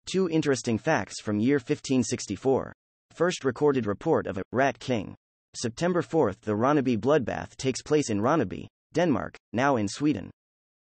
Two interesting facts from year 1564. First recorded report of a rat king. September 4. The Ronneby bloodbath takes place in Ronneby, Denmark, now in Sweden.